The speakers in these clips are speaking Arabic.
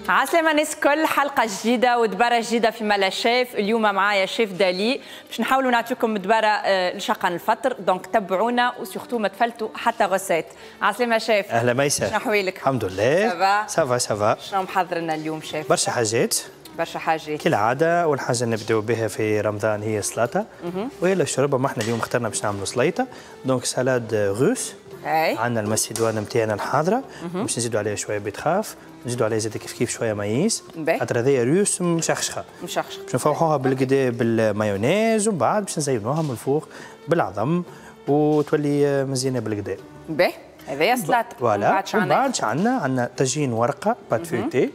عسلامة ناس كل حلقة جديدة ودبارة جديدة في مالا شيف. اليوم معايا شيف دالي باش نحاولوا نعطيكم دبارة لشقن الفطر، دونك تبعونا وسورتو ما تفلتوا حتى غسات. عسلامة شيف. اهلا ميسة. شنو احوالك؟ الحمد لله. سافا. شنو محضر لنا اليوم شيف؟ برشا حاجات كالعادة. أول حاجة نبداو بها في رمضان هي السلطة وهي الشوربة. ما احنا اليوم اخترنا باش نعملوا سليطة، دونك سالاد روس. عندنا المسيدوان نتاعنا الحاضرة، باش نزيدوا عليها شوية بيتخاف، نزيدوا عليها زيت كيف شوية مايس، خاطر هذيا روس مشخشخة. باش نفوحوها بالكدا بالمايونيز ومن بعد باش نزينوها من الفوق بالعظم وتولي مزيانة بالكدا. باهي هذيا سلطة. فوالا. ومن بعد عندنا طاجين ورقة بات فيوتي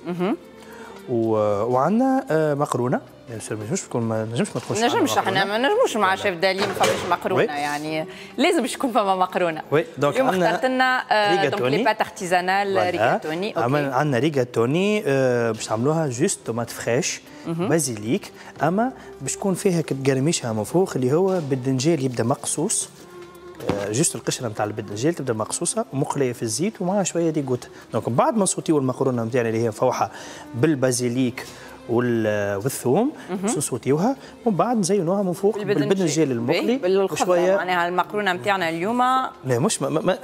وعندنا مقرونه. ما نجمش احنا ما نجموش مع شيف دالي ما فماش مقرونه، يعني لازم باش يكون فما مقرونه. دونك اليوم اخترت لنا دونك لي بات ارتيزانال ريغاتوني. عندنا ريغاتوني باش نعملوها جوست طوماط فريش بازيليك، اما باش تكون فيها كتقرميشها من فوق اللي هو بالدنجال يبدا مقصوص. جوست القشره نتاع البدنجال تبدا مقصوصه ومقليه في الزيت ومعها شويه ديغوت. دونك بعد ما نصوتيو المقرونه نتاعنا اللي هي مفوحه بالبازيليك والثوم نصوتيوها ومن بعد نزينوها من فوق بالبدنجال المقلي وشويه. معناها المقرونه نتاعنا اليوم لا مش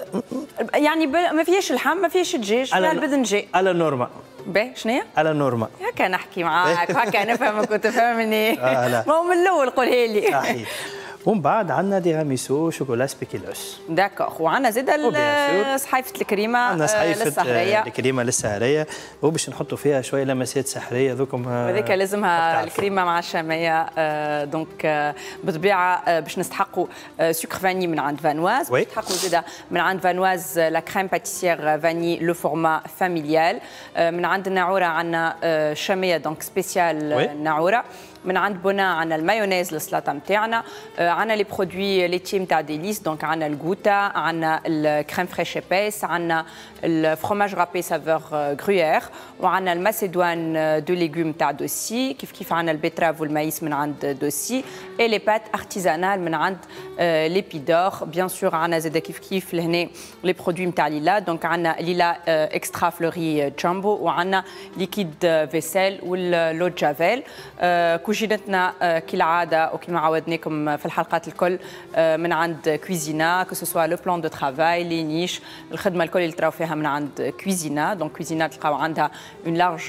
يعني ما فيهاش اللحم ما فيهاش الدجاج فيها البدنجال على نورما. باهي شنو على نورما هكا نحكي معاك هكا نفهمك وتفهمني. ما هو من الاول قولها لي. صحيح. ومن بعد عندنا تيراميسو شوكولا سبيكيلوس. داكوغ. وعندنا زيد صحيفه الكريمه. عندنا صحيفه الكريمه للسهريه وباش نحطوا فيها شويه لمسات سحريه ذوكم. هذيك لازمها الكريمه مع الشاميه. دونك بالطبيعه باش نستحقوا سكر فاني من عند فانواز، نستحقوا زيد من عند فانواز لا كريم باتيسيير فاني لو فورما فاميليال. من عند الناعوره عندنا شاميه دونك سبيسيال ناعوره. من عند بونا عندنا المايونيز للسلطه نتاعنا. عندنا لي برودوي ليتي نتاع ديليس، دونك عندنا الغوتا، عندنا الكريم فريش ايبيس، عندنا الفرomage رابي سافور غرويير، وعندنا الماسيدوان دو ليغوم تاع دوسي، كيف عندنا البيتراف والمايس من عند دوسي، اي لي بات ارتيزانال من عند ليبيدور. بيان سور عندنا زاد كيف لهنا لي برودوي نتاع ليلا، دونك عندنا ليلا اكسترا فلوري جامبو، وعندنا ليكيد فيسيل واللو جافيل. كوجينتنا كالعاده وكما عودناكم في الحلقات الكل من عند كويزينا، كو سوسوا لو بلان دو ترافاي لي نيش الخدمه الكل اللي تراو فيها من عند كويزينا. دونك كويزينا تلقاو عندها اون لارج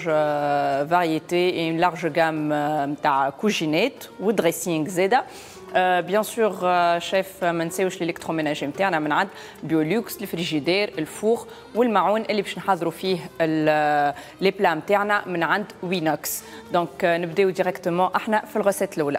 فاريتي اي اون لارج جام نتاع كوجينات ودريسينغ زاده. بيان سور شيف ما نساوش الالكتروميناجي نتاعنا من عند بيولوكس، الفريجيدير، الفوغ والمعون اللي باش نحضروا فيه لي بلا نتاعنا من عند وينوكس. دونك نبداو ديريكتومون احنا في الغسات الاولى.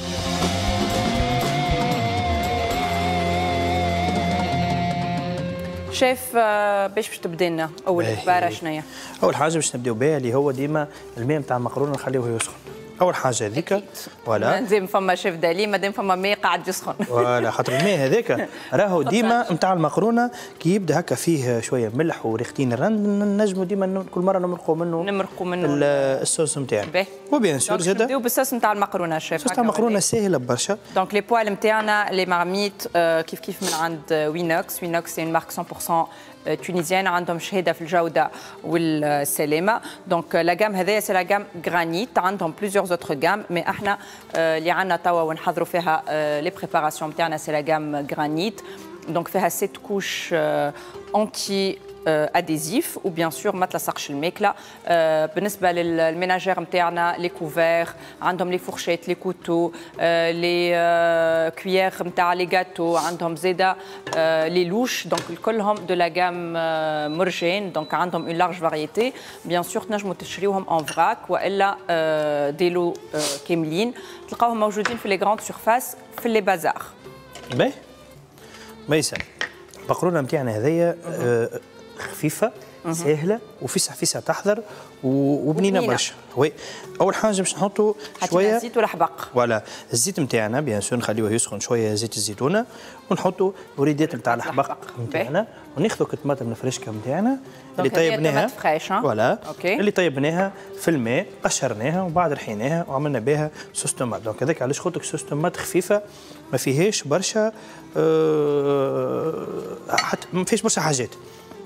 شيف باش تبدا لنا اول عباره شنيا؟ اول حاجه باش نبداو بها اللي هو ديما الماء نتاع المقرونه نخليوه يسخن. اول حاجه هذيك فوالا. مادام فما شيف دالي مادام فما ماء قاعد يسخن. فوالا خاطر الماء هذاك راهو ديما نتاع المقرونه كي يبدا هكا فيه شويه ملح وريختين الرند نجموا ديما كل مره نمرقوا منه الصوص نتاعنا. وبيان سور زاد نبداو بالصوص نتاع المقرونه شيف. الصوص نتاع المقرونه ساهله برشا. دونك لي بوال نتاعنا لي مارميت كيف من عند وينوكس. وينوكس سي مارك 100% تونيزيان، عندهم شهاده في الجوده والسلامه. دونك لا جام هذايا سي لا جام غرانيت، عندهم بليزيور زوتر جام مي احنا اللي عندنا توا ونحضروا فيها لي بريباراسيون نتاعنا سي لا جام غرانيت. دونك فيها 7 كوش انتي اديزيف وبيان سور ما تلصقش الماكله. بالنسبه للميناجير نتاعنا لي كوفير عندهم لي فورشيت لي كوتو لي كويير نتاع لي غاتو، عندهم زاده لي لوش. دونك كلهم دو لا جام مرجان. دونك عندهم اون لارج فاريتي. بيان سور تنجموا تشريوهم ان فراك والا ديلو كاملين، تلقاوهم موجودين في لي غراند سيرفاس في لي بازار. باهي ميسا المقرونه نتاعنا هذيا خفيفه سهله وفيسع تحضر وبنينه برشا. وي اول حاجه باش نحطوا شويه زيت ولا حبق. ولا الزيت نتاعنا بيان سور نخليوه يسخن شويه زيت الزيتونه ونحطوا وريدات نتاع الحبق نتاعنا وناخذوا الطماطم الفريشكه نتاعنا اللي طيبناها ولا اللي طيبناها في الماء قشرناها وبعد رحيناها وعملنا بها صوص طماط. دونك هذاك علاش خاطر صوص طماط خفيفه ما فيهاش برشا حتى ما فيهاش برشا حاجات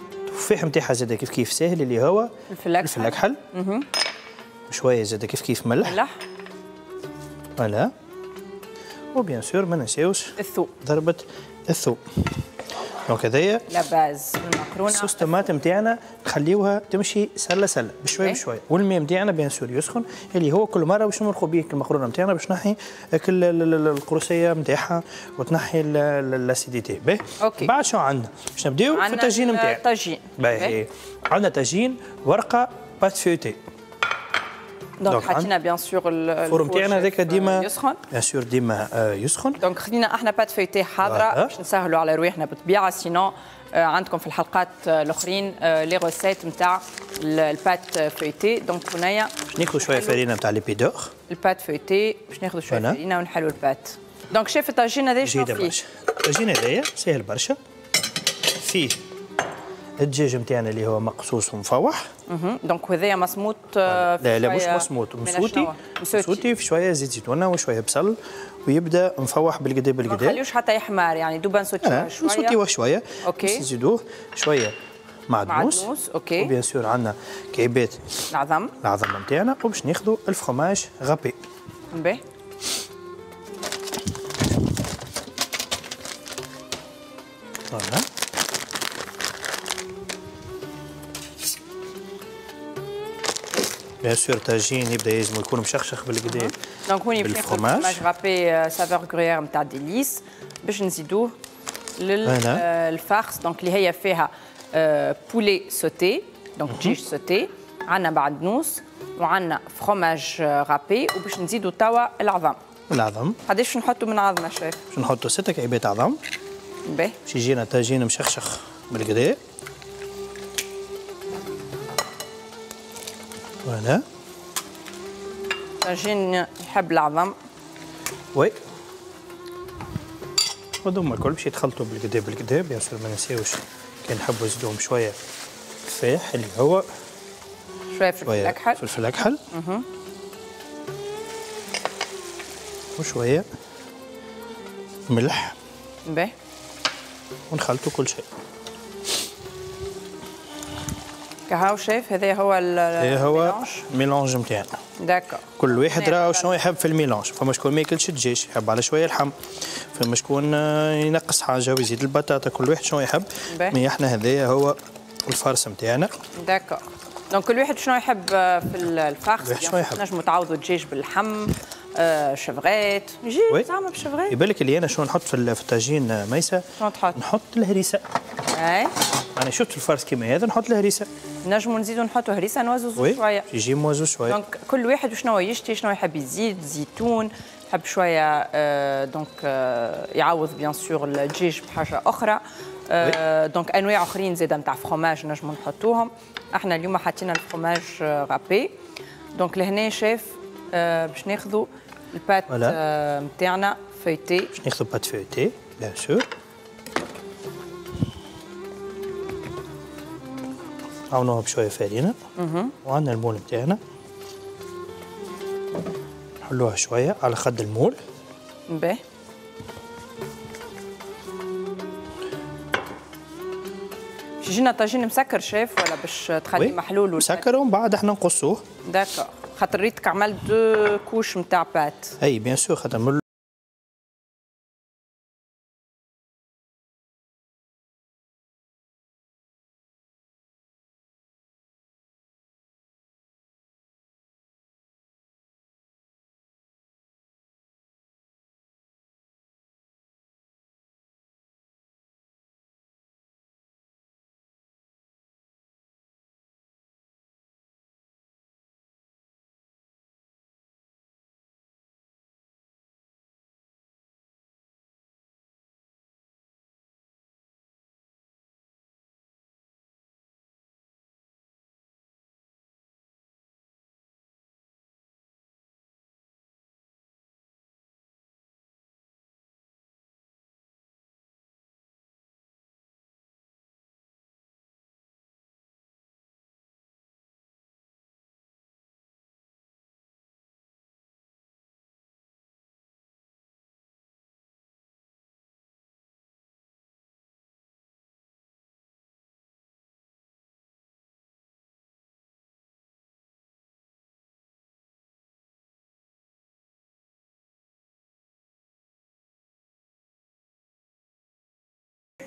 والتفاح نتاعها زاد كيف كيف ساهل اللي هو الفلفل اكحل. شويه زاد كيف كيف ملح. فوالا. وبيان سور ما ننساوش الثوم، ضربه الثوم. دونك هذايا لا باز المكرونه. صوص الطماطم نتاعنا نخليوها تمشي سله سله بشويه بشويه، والماء نتاعنا بيان سور يسخن اللي هو كل مره باش نمرقوا به المكرونه نتاعنا باش تنحي القروسيه نتاعها وتنحي الاسيديتي. باهي بعد شو عندنا؟ باش نبداو في الطاجين نتاعنا. الطاجين باهي عندنا طاجين ورقه بات فيوتي. دونك حطينا بيان سور الفرن نتاعنا هذاك ديما يسخن بيان سور ديما يسخن. دونك خدينا احنا بات فيوتي حاضره باش نسهلوا على رواحنا بالطبيعه، سينو عندكم في الحلقات الاخرين لي روسيت نتاع البات فيوتي. دونك هنايا باش ناخذ شويه فرينه نتاع ليبيدور البات فيوتي، باش ناخذ شويه فرينه ونحلوا البات. دونك شايف الطاجين هذا شنو فيه؟ الطاجين هذايا ساهل برشا، فيه الدجاج نتاعنا اللي هو مقصوص ومفوح. دونك هذايا مسموط لا مش مسموط، مسوتي في شويه زيت زيتونه وشويه بصل ويبدا مفوح بالقدا بالقدا. ما نخليوش حتى يحمر يعني دوبا نسوتيوه شويه. نسوتيوه شويه. اوكي. نزيدوه شويه معدنوس. اوكي. وبيان سور عندنا كعبات العظم نتاعنا، وباش ناخذوا الفرماج غابي. باهي. فوالا. بيان سور طاجين يبدا لازم يكون مشخشخ بالقدا. دونك هوني باش ناخذ الفرماج غابي سافور غرويير نتاع ديليس باش نزيدوه للفارس. دونك اللي هي فيها بولي سوتي، دونك دجاج سوتي، عندنا معدنوس وعندنا فرماج غابي، وباش نزيدوا توا العظم. قداش نحطوا من عظمه شيف؟ باش نحطوا 6 كعبات عظم. باهي. باش يجينا طاجين مشخشخ بالقدا. فوالا. طاجين يحب العظم. وي. وهذوما الكل باش يتخلطوا بالقدا بالقدا. بيان سور ما ننساوش كان نحبوا نزيدوهم شويه تفاح اللي هو شويه فلفل اكحل. وشويه ملح. باهي. ونخلطوا كل شيء. كهو شيف هذا هو الميلانج نتاعنا. داكور. كل واحد راه شنو يحب في الميلانج. فما شكون ما ياكلش الدجاج يحب على شويه اللحم، فما شكون ينقص حاجه ويزيد البطاطا، كل واحد شنو يحب. مي احنا هذايا هو الفارس نتاعنا. داكور. دونك كل واحد شنو يحب في الفارس. نجموا تعوضوا الدجاج باللحم، شفغيت يجي زعما بشفغيت. يبان لك اللي انا شنو نحط في الطاجين ميسه. شنو تحط؟ نحط الهريسه. اي انا شفت في الفارس كيما هذا نحط الهريسه. نجموا نزيدوا نحطوا هريسه نوزوزوا شويه. يجي موزو شويه. دونك كل واحد شنو يشتي، شنو يحب يزيد، زيتون يحب شويه دونك يعوض بيان سور الدجاج بحاجه اخرى. دونك انواع اخرين زاده نتاع فروماج نجموا نحطوهم. احنا اليوم حطينا الفروماج غابي. دونك لهنا شاف باش ناخذوا البات نتاعنا فيتي. باش ناخذوا بات فيتي بيان سور. عاونوها بشويه فرينه. وعندنا المول نتاعنا نحلوها شويه على خد المول. باهي. باش يجينا طاجين مسكر شيف ولا باش تخليه محلول؟ مسكر ومن بعد احنا نقصوه. داكور. خاطر ريتك عملت 2 كوش نتاع بات. اي بيان سور خاطر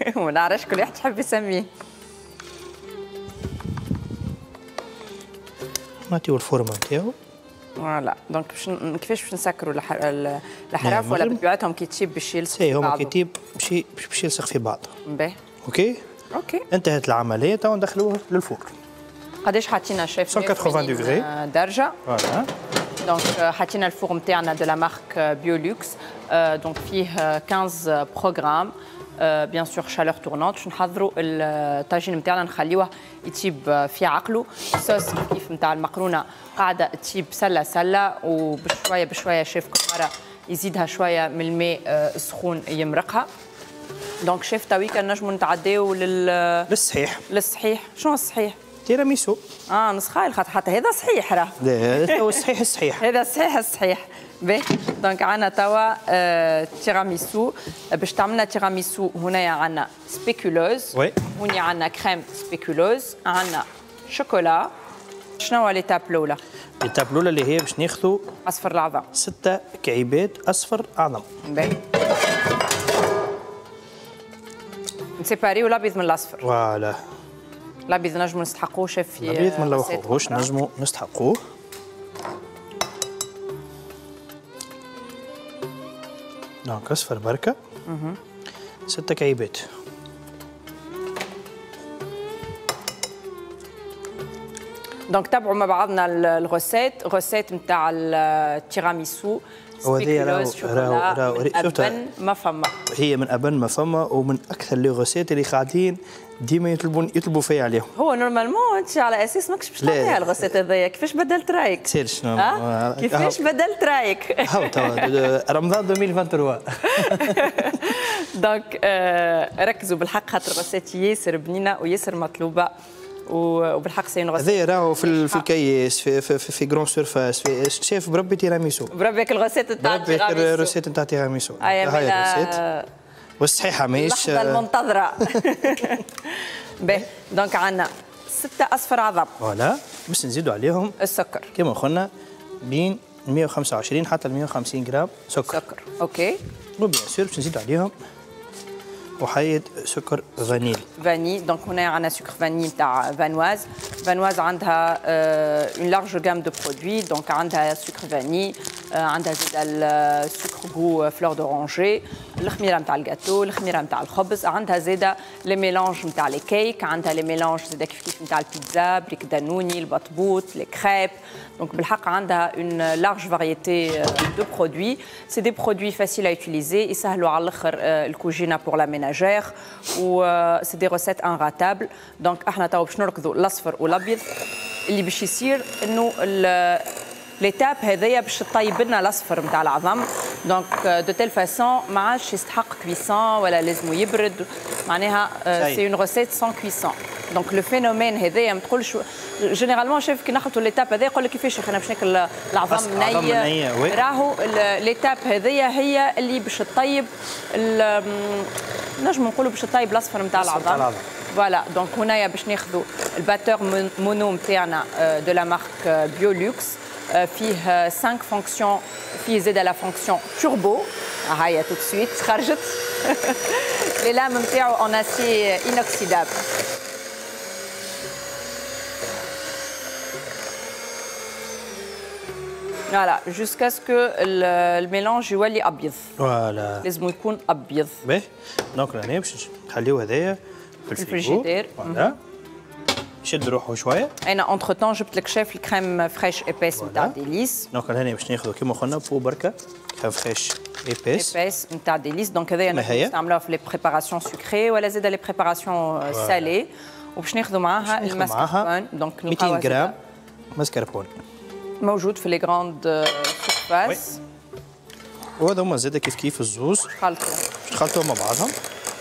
وما نعرفش كل واحد يحب يسميه. نعطيو الفورمه نتاعو. فوالا دونك كيفاش باش نسكروا الحراف ولا بطبيعتهم كي تشيب باش يلصق في بعض؟ هما كي تجيب باش يلصق في بعض. باهي. اوكي انتهت العمليه تو ندخلوه للفور. قداش حاطين شيف؟ 180 دوغري درجه. فوالا دونك حاطين الفور نتاعنا دو لا مارك بيولوكس دونك فيه 15 بروغرام بيان سور شالور تورنونت. باش نحضروا الطاجين نتاعنا نخليوه يطيب في عقله. الصوص كيف نتاع المقرونه قاعده تطيب سله سله وبشويه بشويه شيف كمره يزيدها شويه من الماء السخون يمرقها. دونك شيف تويكا نجموا نتعداو للصحيح. شنو الصحيح؟ تيراميسو. نسخايل خاطر حتى هذا صحيح راه. لا هو الصحيح. هذا الصحيح. باهي دونك عندنا توا تيراميسو. باش تعملنا تيراميسو هنايا عندنا سبيكولوز. هوني عندنا كريم سبيكولوز. عندنا شوكولا. شنو هو ليتاب الاولى؟ ليتاب الاولى اللي هي باش ناخذوا اصفر العظم. 6 كعيبات اصفر اعظم. باهي نسيباريو الابيض من الاصفر. فوالا الابيض نجمو نستحقوه شيف في الابيض ما نلوحوهوش نجمو نستحقوه. دونك اصفر بركه 6 كعيبات. دونك تابعوا مع بعضنا الغوسيت نتاع التيراميسو. سبيكولوز شوكولا من أبن ما فما. هي من أبن ما فما ومن أكثر لي غوسيت اللي قاعدين ديما يطلبوا فيا عليهم. هو نورمالمون انت على اساس ماكش باش تعطيها الغوسيت هذايا. كيفاش بدلت رايك؟ سير شنو؟ كيفاش بدلت رايك؟ رمضان 2023. دونك ركزوا بالحق خاطر الغوسيت ياسر بنينه وياسر مطلوبه وبالحق سين غوسيت. هذايا راهو في الكيس في جرون سيرفاس شايف بربي تيراميسو. بربي الغوسيت نتاع تيراميسو. بربي الغوسيت نتاع تيراميسو. هاي الغوسيت والصحيحه ماهيش اللحظه المنتظره. باهي دونك عندنا 6 اصفر عظم. فوالا باش نزيدوا عليهم السكر كما قلنا بين 125 حتى 150 جرام سكر. اوكي. وبيان سور باش نزيدوا عليهم وحيد سكر فانيل. دونك هنا عندنا سكر فانيل نتاع فانواز عندها اون لارج جام دو برودوي. دونك عندها سكر فانيل، عندها زيد السكر غو فلور دورانجي، الخميره نتاع الجاتو، الخميره نتاع الخبز، عندها زيد لي ميلانج نتاع لي كيك، عندها لي ميلانج زيد كيف نتاع البيتزا، بريك دانوني، البطبوط، لي كريب. دونك بالحق عندها اون لارج فاريتي دو برودوي. سي دي برودوي فاسيل ا يوتيليزي يسهلوا على الاخر الكوجينه بور لا ménagère و سي دي روسيت انغاتابل. دونك احنا تو باش نركضوا الاصفر والابيض اللي باش يصير انه ليتاب هذايا باش تطيب لنا الاصفر نتاع العظم. دونك دو تيل فاسون ما عادش يستحق كويسون ولا لازمو يبرد. معناها سي اون روسيت سون كويسون. دونك لو فينومين هذايا ما تقولش جينيرالمون شايف كي نخلطوا ليتاب هذايا يقول لك كيفاش انا باش ناكل العظم ني. راهو ليتاب هذايا هي اللي باش تطيب نجمو نقولوا باش تطيب الاصفر نتاع العظم. فوالا دونك هنايا باش ناخذوا الباتور مونو نتاعنا دو لا مارك بيولوكس. فيه 5 فونكسيون. فيه زيد لا فونكسيون توربو. هيا تو سويت خرجت. لي لام نتاعو اون اسي انوكسيدابل. فوالا جوسكا سكو الميلانج يولي ابيض. فوالا لازم يكون ابيض. باهي دونك راني باش نخليو هذايا في الفريجيدير. فوالا يشد روحه شويه. انا اونتر تون جبت لك شيف الكريم فريش ايباس نتاع ديليس. دونك هنا باش ناخذوا كيما قلنا فو بركه كريم فريش ايباس نتاع ديليس. دونك هذايا نستعملوها في لي بريباراسيون سكري ولا زيد لي بريباراسيون سالي. وباش ناخذوا معاها الماسكاربون. دونك 200 جرام ماسكاربون موجود في لي غراند سورفاس. وهذا هما زاد كيف الزوز خلطوهم مع بعضهم.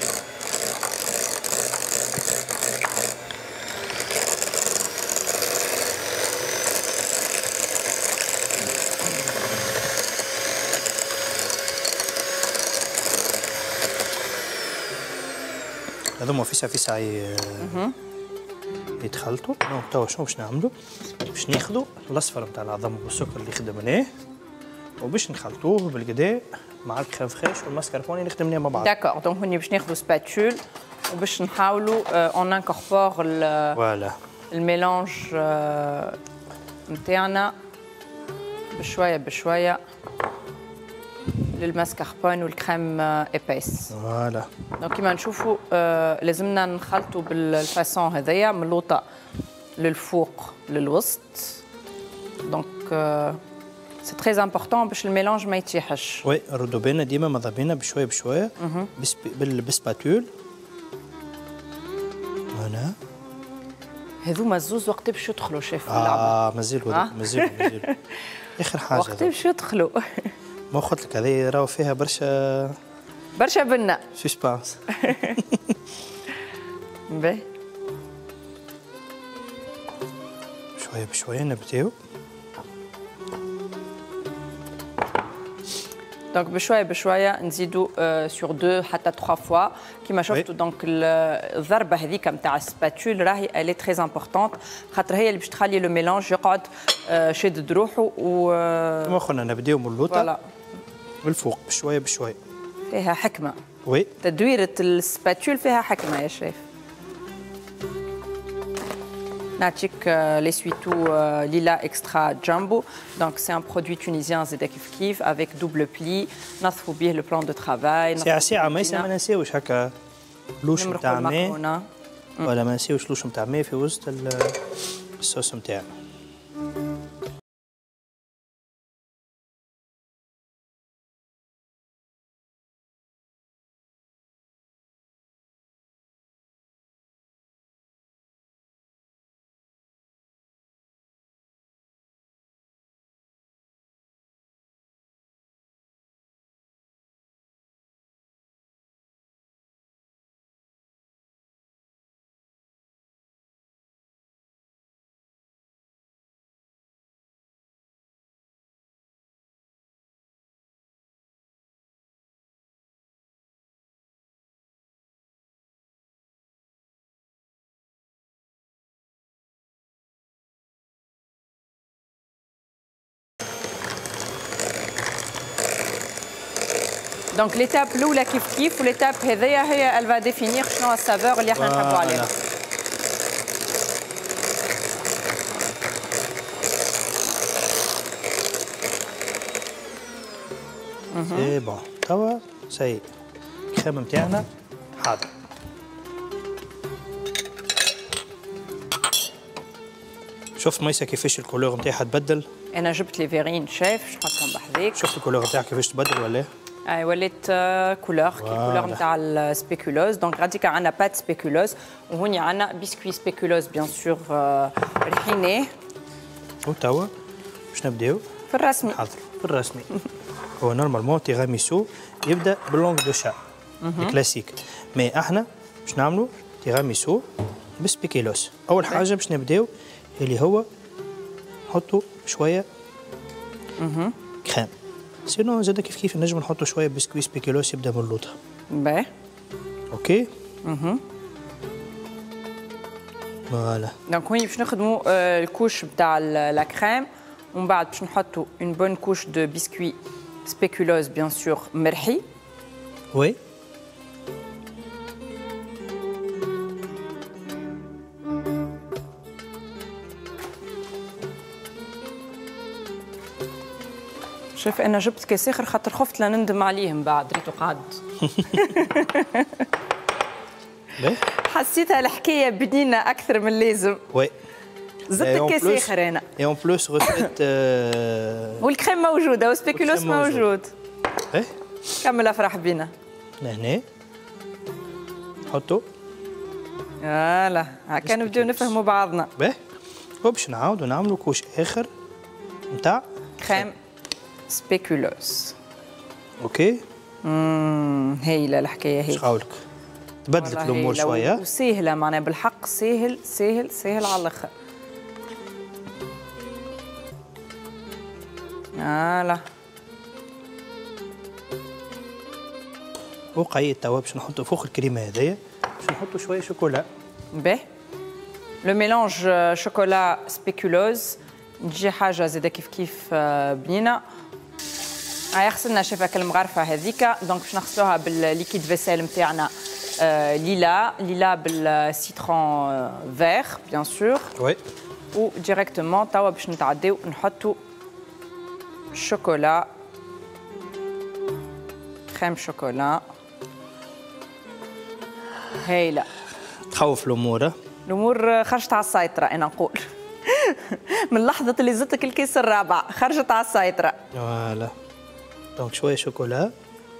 هذوما فيسا يتخلطوا. دونك توا شنو باش نعملوا؟ باش ناخذوا الاصفر نتاع العظم والسكر اللي خدمناه وباش نخلطوه بالكدا مع الكريم فريش والماسكاربوني اللي خدمناه مع بعض. داكور. دونك هوني باش ناخذوا سباتول وباش نحاولوا اون انكوربور فوالا الميلانج نتاعنا بشويه بشويه للماسكاربون والكريم ايبيس. فوالا دونك كيما نشوفوا لازمنا نخلطوا بالفاسون هذايا من اللوطه للفوق للوسط. دونك سي تري امبورطون باش الميلانج ما يتيحش. وي نردوا بالنا ديما ماذا بينا بشويه بشويه بالسباتول. فوالا هذوما الزوز وقت باش يدخلوا شيف في اللعبه؟ مازال اخر حاجه وقت باش يدخلوا. ما قلت لك هذه راهو فيها برشا بنا سسبانس. باهي شويه بشويه نبداو. دونك بشويه بشويه نزيدوا سور 2 حتى 3 فوا كيما شفتوا. دونك الضربه هذيك نتاع السباتول راهي الي تري امبورطونت خاطر هي اللي باش تخلي لو ميلانج يقعد شادد روحه. و كما قلنا نبداو من اللوطه فوالا من الفوق بشويه بشويه. فيها حكمه. وي تدويره السباتول فيها حكمه يا شيف. نعطيك لي سويتو ليلا اكسترا جامبو. دونك سي ان برودوي تونيزيان زادا كيف كيف افيك دوبل بلي نصفوا به لو بلان دو ترافاي. ساعه ساعه ما ننساوش هكا لوش نتاع ماء ولا ما نسيوش لوش نتاع ماء في وسط الصوص نتاعنا. دونك ليتاب الاولى كيف كيف وليتاب هذيا هي الفا ديفينير شنو السافور اللي احنا نحبوا عليها. سي بون توا سي الكريم نتاعنا حاضر. شفت ميسا كيفاش الكولور نتاعها تبدل؟ انا جبت لي فيرين شايف باش نحطهم بحذاك. شفت الكولور نتاعها كيفاش تبدل ولا؟ اي ولات كولور كولور نتاع السبيكولوز. دونك غاديكا عندنا بات سبيكولوز وهوني عندنا بسكوي سبيكولوز بيان سور ريحيناه. وتوا باش نبداو في الرسمي. حاضر في الرسمي. هو نورمالمون تيراميسو يبدا باللونغ دو شا الكلاسيك، مي احنا باش نعملوا تيراميسو بسبيكيلوس. اول حاجه باش نبداو اللي هو نحطوا شويه كريم، سينو زاد كيف كيف نجم نحطوا شويه بسكوي سبيكيلوس يبدا من اللوطه. باهي اوكي. فوالا. دونك هوني باش نخدموا الكوش نتاع لا كريم ومن بعد باش نحطوا اون بون كوش دو بسكوي سبيكولوز بيان سور مرحي. وي. شوف انا جبت كاس اخر خاطر خفت لا نندم عليه من بعد ريتو قعد. حسيتها الحكايه بنينه اكثر من اللازم. وي. زدت كاس اخر انا. اي اون بلوس غسلت والكريم موجوده والسبيكولوس موجود. ايه كمل افرح بينا. لهنا حطوا. يلا هكا نبداو نفهموا بعضنا. باهي. وباش نعاودوا نعملوا كوش اخر نتاع كريم سبيكولوس. اوكي. هايله الحكايه هي. شقولك تبدلت الامور شويه وسهله معناها بالحق سهل سهل سهل على الاخر. فوالا. وقيد توا باش نحطوا فوق الكريمه هذيا باش نحطوا شويه شوكولا. باهي. لو ميلونج شوكولا سبيكولوز نجي حاجه زاده كيف كيف بنينه. غسلنا شفك المغرفه هذيك دونك باش نغسلوها بالليكيد فيسيل نتاعنا ليلا بالسيترون فيغ بيان سور. وي. و ديريكتومون توا باش نتعداو نحطوا الشوكولا، كريم شوكولا. هايله. تخوف الامور. الامور خرجت على السيطره انا نقول. من لحظه اللي زدتك الكيس الرابع خرجت على السيطره. فوالا. دونك شويه شوكولا.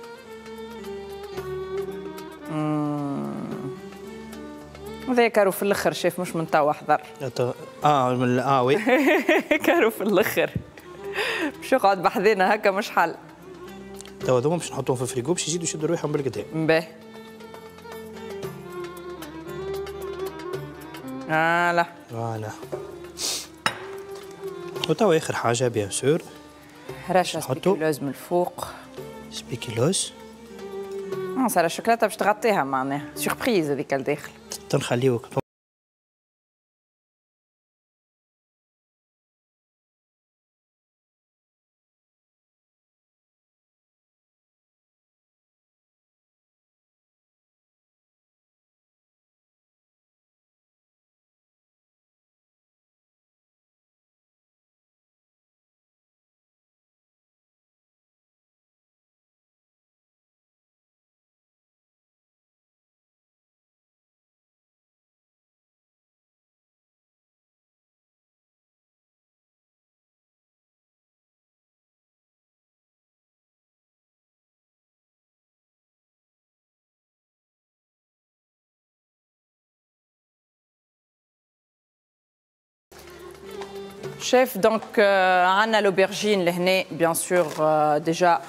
هذا كارو في الاخر شيف مش من توا احضر. وي. كارو في الاخر. باش يقعد بحذينا هكا مش حل. توا هذوما باش نحطوهم في الفريجو باش يزيدوا يشدوا رواحهم بالقدا. باهي. فوالا. وتوا اخر حاجه بيان سور رشه سبيكيلوز من الفوق. سبيكيلوز. صار الشوكولاته باش تغطيها معناها سيربريز هذيك الداخل. تنخليوك. شيف دونك عندنا لوبرجين لهنا بيان سور ديجا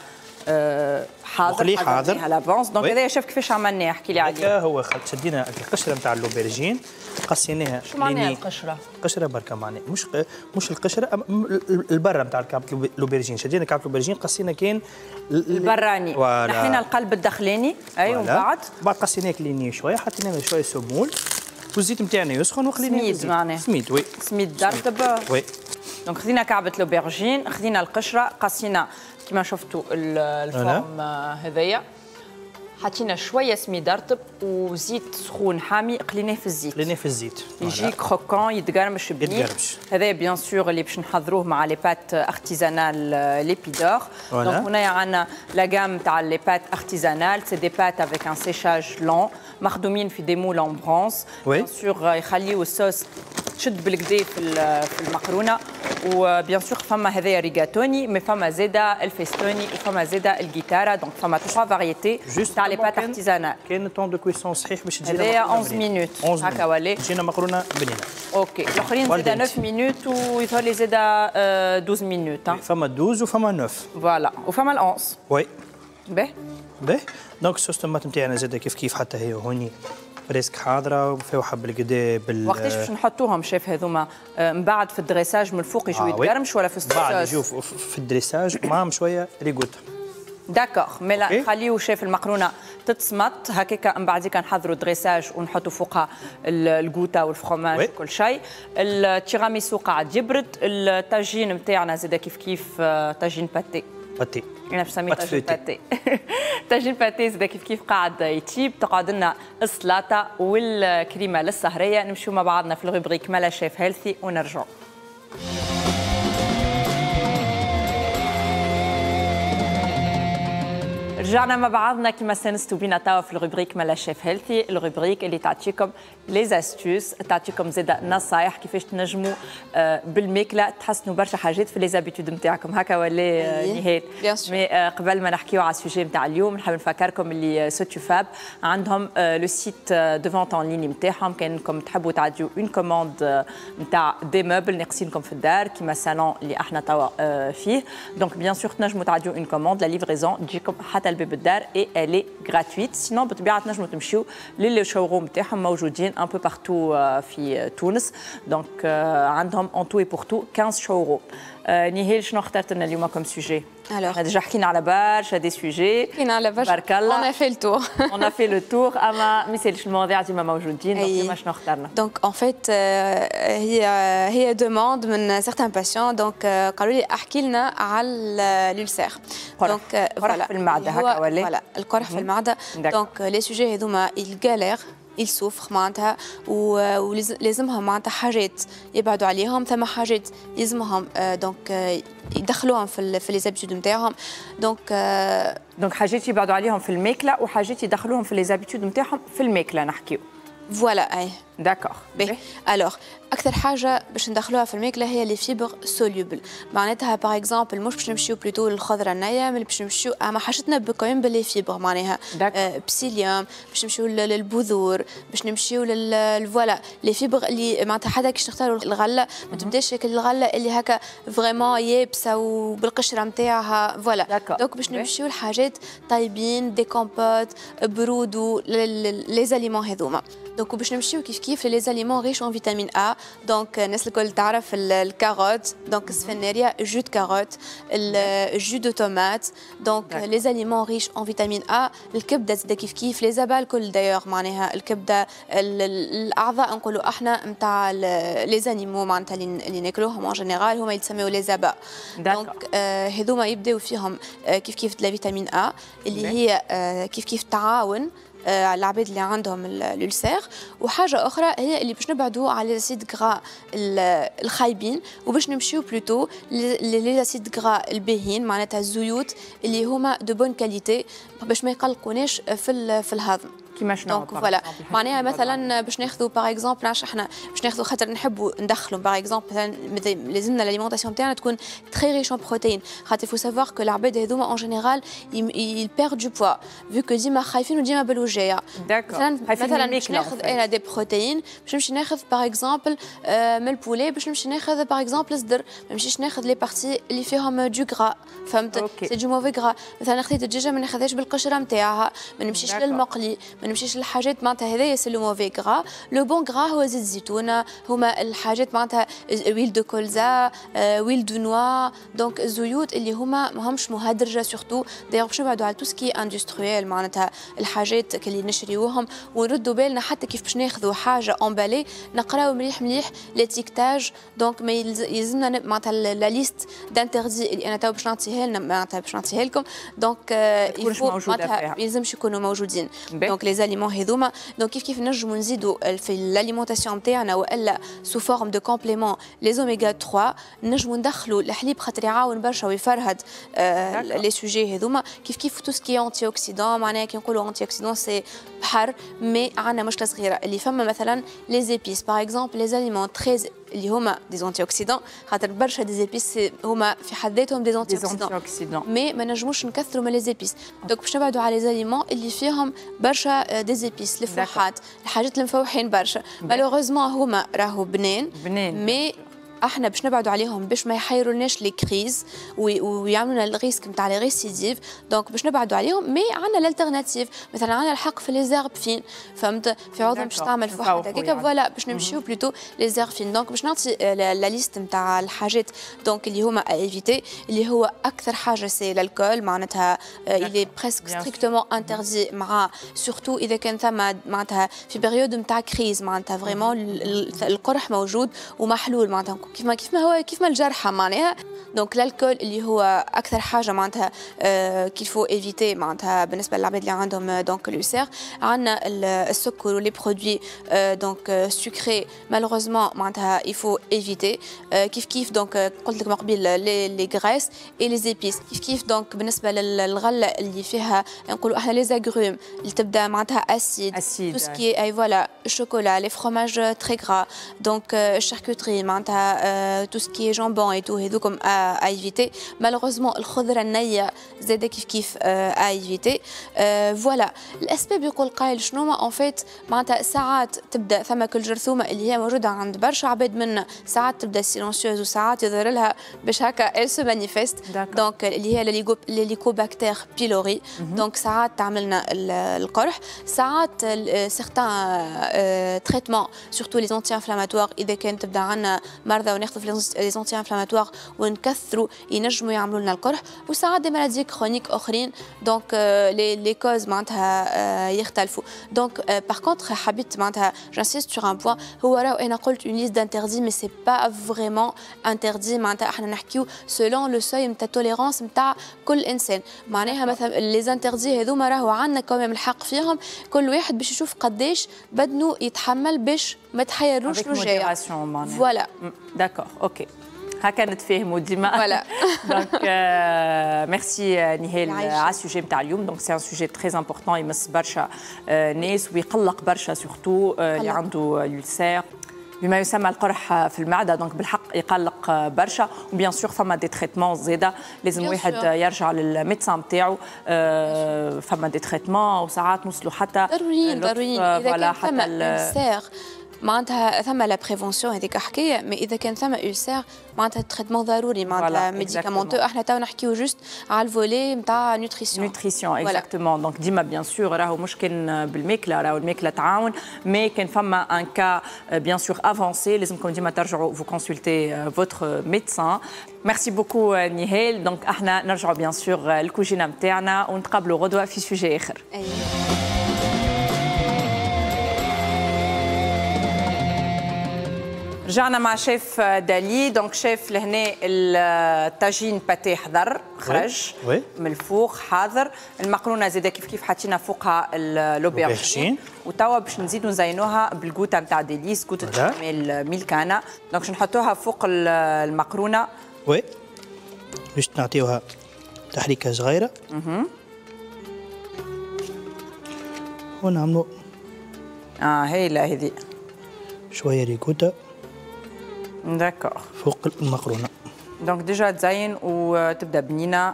حاضر على لافونس. دونك هذا شيف كيفاش عملناه احكي لي عليه. هو شدينا القشره نتاع اللوبرجين قصيناها. شو معناها القشره؟ القشره بركه معناها مش القشره البره نتاع الكعب اللوبرجين. شدينا كعب اللوبرجين قصينا كاين البراني. نحينا القلب الداخلاني. اي ومن بعد قصيناه كلينيه شويه حطينا له شويه سمول والزيت نتاعنا يسخن وخليناه. سميد معناها. سميد وي. سميد درتب. وي. دونك خذينا كعبة لوبرجين، خذينا القشرة، قصينا كما شفتوا الفورم هذايا، حطينا شوية سميد رطب وزيت سخون حامي قليناه في الزيت. يجي كروكون يتقرمش بنين. هذايا بيان سور اللي باش نحضروه مع لي بات ارتيزانال ليبيدور. دونك هنايا عندنا لا جام تاع لي بات ارتيزانال، سي دي بات افيك ان سيشاج لون مخدومين في دي مول اون برونس. بيان سور يخليو الصوص تشد بالكدا في المقرونه. وبيان سور فما هذايا ريغاتوني مي فما زاده الفيستوني وفما زاده الجيتارا. دونك فما 3 فاريتي تاع لي بات ارتيزانال. كاين طون دو كويسون صحيح باش تجينا هذايا 11 مينوت هكا ولا تجينا مقرونه بنينه. اوكي الاخرين زاده 9 مينوت ويظهر لي زاده 12 مينوت. فما 12 وفما 9 فوالا وفما ال 11. وي. باهي دونك الصوص الطماط نتاعنا زاده كيف حتى هي هوني بريسك حاضره وفيها حب القدا وقتاش باش نحطوهم شيف هذوما من بعد في الدريساج من الفوق يجوا يتقرمش ولا في الصوص؟ بعد يجوا في الدريساج معاهم شويه ريغوتا. داكوغ مي لا نخليو شيف المقرونه تتصمت هكاك من بعد كنحضروا دريساج ونحطوا فوقها الكوتا والفرomاج وكل شيء. التيراميسو قاعد يبرد. الطاجين نتاعنا زاد كيف طاجين باتي. انا باش نسميه طاجين باتي. طاجين باتي زاد كيف قاعد يطيب. تقعد لنا السلاطه والكريمه للسهريه. نمشيو مع بعضنا في الروبريك مالا شيف هيلثي ونرجعوا. رجعنا مع بعضنا كما استانستوا بينا توا في الروبريك مالا شيف هيلثي، الروبريك اللي تعطيكم لي زاستوس، تعطيكم زاده نصايح كيفاش تنجموا بالماكله تحسنوا برشا حاجات في لي زابيتود نتاعكم هكا ولا نهاد. مي قبل ما نحكيو على السوجي نتاع اليوم نحب نفكركم اللي سوتوفاب عندهم لو سيت دو فونت اون لين نتاعهم. كانكم تحبوا تعديو اون كوموند نتاع دي موبل ناقصينكم في الدار كيما الصالون اللي احنا توا فيه. دونك بيان سور تنجموا تعديو اون كوموند لا ليفريزون تجيكم حتى الباب الدار اي الي غراتويت. سينون بطبيعه تنجموا تمشيو للي شوروم تاعهم موجودين ان بو بارتو في تونس. دونك عندهم اون تو اي بور تو 15 شوروم. نهال شنو اخترت لنا اليوم كم سوجي؟ احنا ديجا حكينا على برشا دي سوجي حكينا على برشا بارك الله اون في التور اون في لو تور اما ما يسالش المواضيع ديما موجودين دونك شنو اخترنا؟ دونك اون فيت هي دوموند من سيغتان باسيون دونك قالوا لي احكي لنا على لولسير دونك قرح في المعده هكا ولا؟ فوالا القرح في المعده دونك لي سوجي هذوما الجالير يسوفر معناتها ولازمهم معناتها حاجات يبعدوا عليهم ثم حاجات يلزمهم دونك يدخلوهم في لي زابيتود نتاعهم دونك حاجات يبعدوا عليهم في الماكله وحاجات يدخلوهم في لي زابيتود نتاعهم في الماكله نحكيو فوالا اي داكور الوغ اكثر حاجه باش ندخلوها في الماكله هي لي فيبر سوليوبل معناتها باغ اكزومبل مش باش نمشيو بلوتو للخضره النيه مي باش نمشيو اما حاجتنا بكاين باللي فيبر معناها بسيليوم باش نمشيو للبذور باش نمشيو فوالا لي فيبر اللي معناتها حتى كي تختاروا الغله ما تبداش الغله اللي هكا فريمون يابسه وبالقشره نتاعها فوالا دونك باش نمشيو لحاجات طايبين دي كومبوت برودو لي زاليمون هذوما دونك باش نمشيو كيف لي زاليمون ريش اون فيتامين ا دونك الناس الكل تعرف الكاروت دونك السفناريه جو دو كاروت الجو دو تومات دونك لي زاليمون ريش اون فيتامين ا الكبده زاده كيف لي زبال كل دايوغ معناها الكبده الاعضاء نقولوا احنا نتاع لي زانيمو معناتها اللي ناكلوهم اون جينيرال هما يتسموا لي زبا دونك هذوما يبداو فيهم كيف لا فيتامين ا اللي هي كيف تعاون العباد اللي عندهم الألسير وحاجه اخرى هي اللي باش نبعدوا على لي غرا الخايبين وباش نمشيو بلوتو لي غرا الباهين معناتها الزيوت اللي هما دو بون كاليتي باش ما يقلقوناش في الهضم كيما شنو دونك فوالا معناها مثلا باش ناخذوا باغ اكزومبل احنا باش ناخذوا خاطر نحبوا ندخلوا باغ اكزومبل مثلا لازمنا الاليمونطاسيون تاعنا تكون تري ريش اون بروتين خاطر فو سافوار كو العباد هذوما اون جينيرال يل بيرد دو بوا فيو كو ديما خايفين وديما بالوجايه مثلا باش ناخذ انا دي بروتين باش نمشي ناخذ باغ اكزومبل من البولي باش نمشي ناخذ باغ اكزومبل صدر ما نمشيش ناخذ لي بارتي اللي فيهم دو غرا فهمت سي دو موفي غرا مثلا خديت الدجاجه ما ناخذهاش بالقشره نتاعها ما نمشيش للمقلي ما نمشيش للحاجات معناتها هذايا سي لو موفي غرا لو بون غرا هو زيت الزيتونه هما الحاجات معناتها ويل دو كولزا ويل دو نوا دونك الزيوت اللي هما ماهمش مهدرجه سورتو دايوغ باش نبعدوا على توسكي اندستريال معناتها الحاجات اللي نشريوهم ونردوا بالنا حتى كيف باش ناخذوا حاجه امبالي نقراو مليح ليتيكتاج دونك ما يلزمنا معناتها لا ليست دانتردي اللي انا تو باش نعطيها لنا معناتها باش نعطيها لكم دونك يفو معناتها يلزمش يكونوا موجودين دونك لي زاليمون هذوما دونك كيف نجموا نزيدوا في الاليمونطاسيون نتاعنا والا سو فورم دو كومبليمون لي اوميغا 3 نجموا ندخلوا الحليب خاطر يعاون برشا ويفرهد لي سوجي هذوما كيف تو سكي انتي اوكسيدون معناها كي نقولوا انتي اوكسيدون سي بحر مي عندنا مشكله صغيره اللي فما مثلا لي زيبيس باغ اكزومبل لي اليمون تري اللي هما دي زونتي اوكسيدون خاطر برشا دي زيبيس هما في حد ذاتهم دي زونتي اوكسيدون مي ما نجموش نكثروا من لي زيبيس دونك باش نبعدوا على لي زاليمون اللي فيهم برشا دي زيبيس الفوحات الحاجات المفوحين برشا مالوغوزمون هما راهو بنان مي احنا باش نبعدوا عليهم باش ما يحيرولناش لي كريز ويعملوا لنا الريسك نتاع لي ريسيديف دونك باش نبعدوا عليهم مي عندنا الالتيرناتيف مثلا عندنا الحق في لي زيرب فين فهمت في عوض باش تعمل فوحه هكاك فوالا باش نمشيو بلوتو لي زيرب فين دونك باش نعطي لا ليست نتاع الحاجات دونك اللي هما ايفيتي اللي هو اكثر حاجه سي الكول معناتها اللي بريسك ستريكتومون انتردي مع سورتو اذا كان ثم معناتها في بيريود نتاع كريز معناتها فريمون القرح موجود ومحلول معناتها كيف ما الجرحى معناها دونك الكول اللي هو اكثر حاجه معناتها كيفو ايفيتي معناتها بالنسبه للعباد اللي عندهم دونك لوسير عندنا السكر ولي برودوي دونك سكري مالوغوزمون معناتها يفو ايفيتي كيف دونك قلت لك من قبل لي غريس اي لي زيبيس كيف دونك بالنسبه للغله اللي فيها نقولوا احنا لي زاغروم اللي تبدا معناتها اسيد تو سكي اي فوالا الشوكولا لي فروماج تري غرا دونك الشاركوتري معناتها tout ce qui est jambon et tout هذوكم à éviter malheureusement الخضره النيه زاده كيف à éviter فوالا الاسباب يقول قايل شنو ما اون فيت معناتها ساعات تبدا ثم كل جرثومه اللي هي موجوده عند برشا عباد منا ساعات تبدا سيلونسيوز وساعات يظهر لها باش هكا elle se manifeste دونك اللي هي ليليكوباكتير بيلوري دونك ساعات تعمل لنا القرح ساعات سيغتان تريتمون سورتو لي انتي انفلاماتوار اذا كان تبدا عندنا مرضى هذا وناخذوا في لي زونتي انفلاماتوار ونكثروا ينجموا يعملوا لنا القرح، وساعات دي مالادي كرونيك اخرين دونك لي كوز معناتها يختلفوا. دونك باغ كونتر حبيت معناتها جانسيست سور ان بوان، هو راهو انا قلت اون ليست دانتردي مي سي با فريمون انتردي، معناتها احنا نحكيو سولون لو سوي نتاع توليرونس نتاع كل انسان. معناها مثلا لي زانتردي هذوما راهو عندنا كمان الحق فيهم، كل واحد باش يشوف قداش بدنه يتحمل باش ما تحيروش له جايه. فوالا داكور اوكي هكا نتفاهموا ديما. فوالا دونك ميرسي نهال على السوجي نتاع اليوم. دونك سي ان سوجي تري امبورطون يمس برشا ناس ويقلق برشا سورتو اللي عنده يولسير بما يسمى القرح في المعده. دونك بالحق يقلق برشا، وبيان سور فما دي تريتمون زاده لازم واحد يرجع للميدسان نتاعو. فما دي تريتمون وساعات نوصلوا حتى ضروريين اذا كان فما يولسير معناتها ثم لا بريفونسيون هذيك حكايه، مي اذا كان ثم ألسير معناتها التريتمون ضروري معناتها ميديكامونتو. احنا تو نحكيو جوست على الفولي نتاع نوتريسيون اكزاكتومون. دونك ديما بيان سور راهو مش كان بالماكله، راهو الماكله تعاون، مي كان فما ان كا بيان سور افونسي لازمكم ديما ترجعوا فو كونسلتي فوتر ميدسان. ميرسي بوكو نهال. دونك احنا نرجعوا بيان سور للكوجينه نتاعنا ونتقابلوا غدوه في سوجي اخر. رجعنا مع شيف دالي. دونك شيف لهنا الطاجين باتي حضر خرج من الفوق حاضر، المقرونه زاده كيف حطينا فوقها الاوبرجين، وتوا باش نزيدوا نزينوها بالكوتا نتاع ديليس، كوتا شاميل ميلكانا. دونك باش نحطوها فوق المقرونه باش نعطيوها تحريكه صغيره ونعملوا هايله هذه شويه ريكوتا داكور فوق المقرونه. دونك ديجا تزين وتبدا بنينه.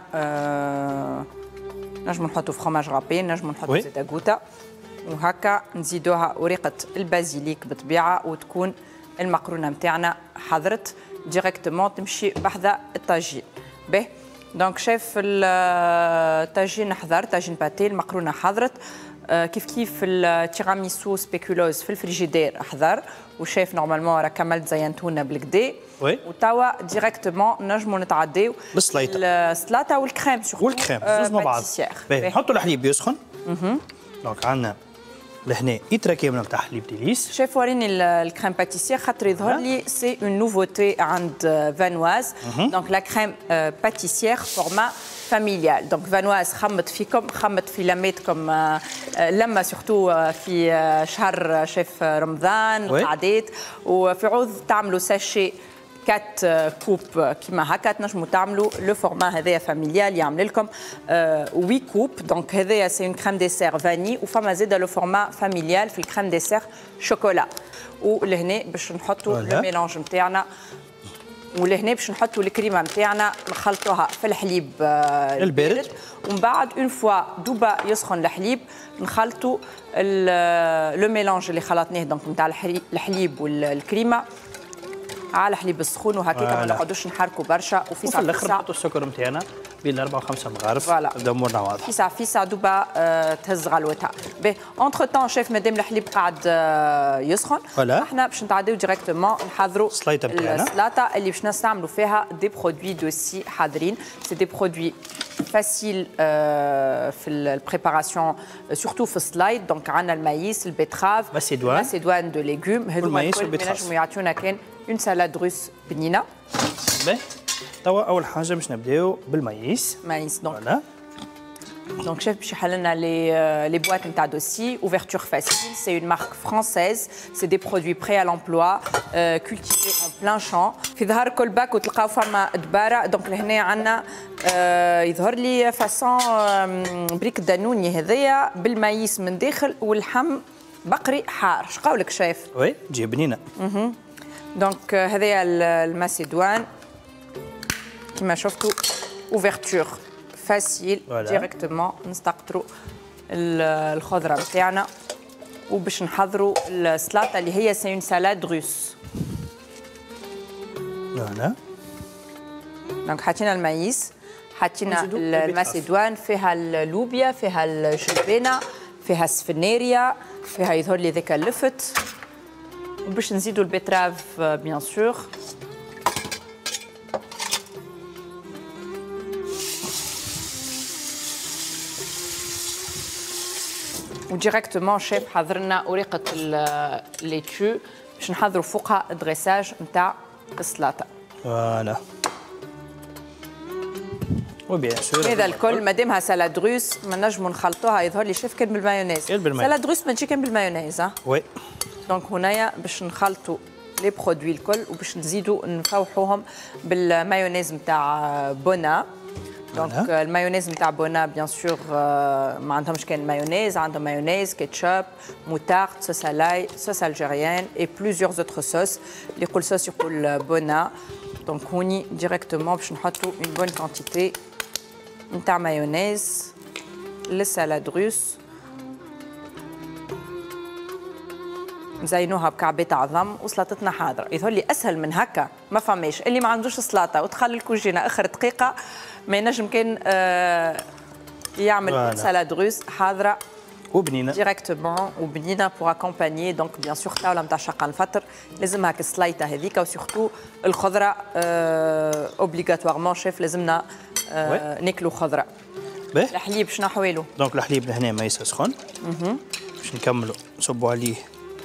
نجمو نحطو فرomage رابي، نجمو نحطو زيت اغوتا، وهكا نزيدوها وريقه البازيليك بطبيعه، وتكون المقرونه نتاعنا حضرت ديريكتومون تمشي بحذا الطاجين. باهي دونك شايف الطاجين حضر، طاجين باتي، المقرونه حضرت. كيف التيراميسو سبيكولوز في الفريجيدير حضر، وشايف نورمالمون راه كملت زينتونا بالكدا. وتوا ديريكتومون نجمو نتعداو بالسليطه، السلاطه والكريم سورتو والكريم زوز مع بعض. نحطوا الحليب يسخن. دونك عندنا لهنا إترا كامله نتاع حليب ديليس. شايف وريني الكريم باتيسير خاطر يظهر لي سي اون نوفوتي عند فانواز. دونك لا كريم باتيسير فورما فاميليال. دونك فانواز خمت فيكم، خمت في لماتكم لما سورتو في شهر شاف رمضان القعدات، وفي عوض تعملوا ساشي 4 كوب كيما هكا تنجموا تعملوا لو فورما هذايا فاميليال يعمل لكم 8 كوب. دونك هذايا سي اون كريم ديسير فاني، وفما زاده لو فورما فاميليال في الكريم ديسير شوكولا. ولهنا باش نحطوا لو ميلانج نتاعنا، ولهنا باش نحطوا الكريمه نتاعنا نخلطوها في الحليب البارد، ومن بعد اون فوا دوبا يسخن الحليب نخلطوا لو ميلانج اللي خلطناه دونك نتاع الحليب والكريمه على الحليب السخون، وهكاك ما نقعدوش نحركوا برشا. وفي ساعه الاخر نحطوا السكر نتاعنا بين 4 و5 مغارف. نبدا امورنا واضحه. في ساعه دوبا تهز غلوتها. باهي اونتر تان شايف مادام الحليب قاعد يسخن، احنا باش نتعداو ديريكتومون نحضروا السلاطه اللي باش نستعملوا فيها دي برودوي دوسي حاضرين. سي دي برودوي فاسيل في البريباراسيون سورتو في السلايد. دونك عندنا المايس، البيتراف، ماسيدوان دو ليغوم، هذوما الكل نجموا يعطيونا كان اون سالاد روس بنينه. باهي توا اول حاجه باش نبداو بالمايس. مايس donc chef باش يحل لنا les boîtes نتاع دوسي. ouverture facile, c'est une marque française, c'est des produits prêts à l'emploi cultivés en plein champ. في ظهر كل باك وتلقاو فما دباره. دونك لهنا عندنا يظهر لي فاسون بريك دانوني هذايا بالمايس من داخل واللحم بقري حار. اش قولك شايف؟ وي تجي بنينه. دونك هذايا الماسيدوان كما شفتوا ouverture فاسيل ديريكتومون نستقطروا الخضره نتاعنا وباش نحضروا السلاطه اللي هي سي اون سالاد روس. فوالا دونك حطينا المايس، حطينا الماسيدوان، فيها اللوبيا، فيها الجبانه، فيها السفناريا، فيها يظهر لي ذاك اللفت، وباش نزيدوا البيتراف بيان سور. وديريكتومون شيف حضر لنا ورقه الليتشو باش نحضروا فوقها الدريساج نتاع السلطه. فوالا. وبيان سور هذا الكل مادامها سالاد روس ما نجموا نخلطوها. يظهر لي شيف كان بالمايونيز. سالاد روس ما تجي كان بالمايونيز. وي. دونك هنايا باش نخلطوا لي برودوي الكل وباش نزيدوا نفوحوهم بالمايونيز نتاع بونا. دونك المايونيز نتاع بونا بيان سور ما عندهمش كان مايونيز، عندهم مايونيز، كيتشاب، موتارد، صوص الاي، صوص الجيريان اي بليزيور اوتر صوص. اللي يقول صوص يقول بونا. دونك هوني ديريكتومون باش نحطوا اون بون كونتيتي نتاع مايونيز للسالاد روس. نزينوها بكعبات عظم وسلطتنا حاضره. يظهر لي اسهل من هكا ما فماش. اللي ما عندوش سلطه ودخل الكوجينه اخر دقيقه ما ينجم كان يعمل سالاد روس حاضره وبنينه ديريكتومون وبنينه بور اكومبانيي. دونك بيان سور طاوله نتاع شقه الفطر لازمها كسلايطه هذيك وسورتو الخضره اوبليغاتوارمون شيف لازمنا ناكلوا خضره. الحليب شنو حواله؟ دونك الحليب لهنا ما يسخن. باش نكملوا نصبوا عليه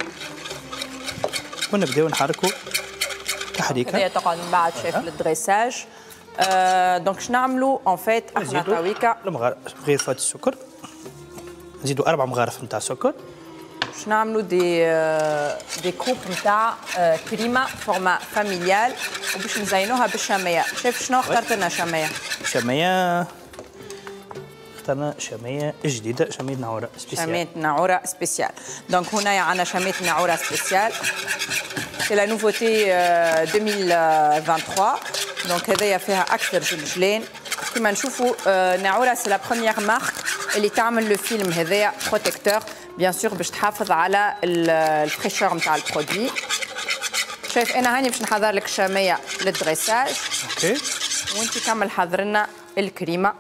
ونبداو نحركوا تحريكه. هي تقعد من بعد شيف للدريساج. دونك شنو نعملوا اون فيت احنا تويكا مغرفات السكر. نزيدوا 4 مغارف نتاع سكر. باش نعملوا دي كوب نتاع كريمه فورما فاميليال وباش نزينوها بالشاميه. شيف شنو اخترت لنا شاميه؟ شاميه اخترنا شاميه جديده، شاميه نعوره سبيسيال. شاميه نعوره سبيسيال. دونك هنايا عندنا شاميه نعوره سبيسيال. سي لا نوفوتي 2023. دونك هذايا فيها اكثر جلجلين. كما نشوفوا نعوره سي لا بروميير مارك اللي تعمل لو فيلم هذايا بروتيكتور بيان سور باش تحافظ على الفريشور نتاع البرودوي. شايف انا هاني باش نحضر لك الشاميه للدريساج. اوكي. وانت كمل حضر لنا الكريمه.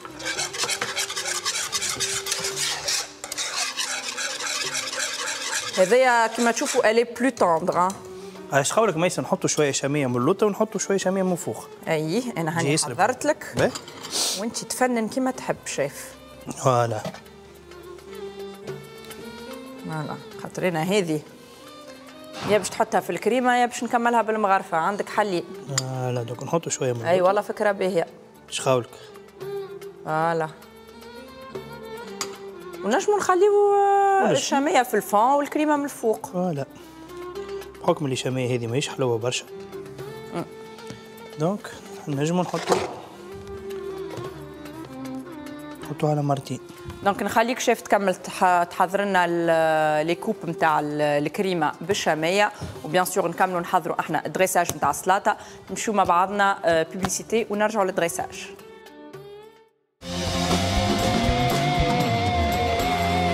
هذايا كما تشوفوا الي بلو توندر. اش قولك ميسا نحطوا شويه شاميه من اللوطه ونحطوا شويه شاميه من فوق. اي انا هاني حضرت لك وانت تفنن كما تحب شيف. فوالا. فوالا خاطرنا هذه يا باش تحطها في الكريمه يا باش نكملها بالمغرفه. عندك حلي. لا دوك نحطوا شويه من اي والله فكره باهيه. اش قولك؟ فوالا. ونجموا نخليو الشاميه في الفون والكريمه من الفوق. فوالا. بحكم اللي الشاميه هذه ماهيش حلوه برشا. دونك نجموا نحطوا على مرتين. دونك نخليك شيف تكمل تحضر لنا لي كوب نتاع الكريمه بالشاميه وبيان سور نكملوا نحضروا احنا الدريساج نتاع السلطه. نمشيو مع بعضنا بوبليسيتي ونرجعوا للدريساج.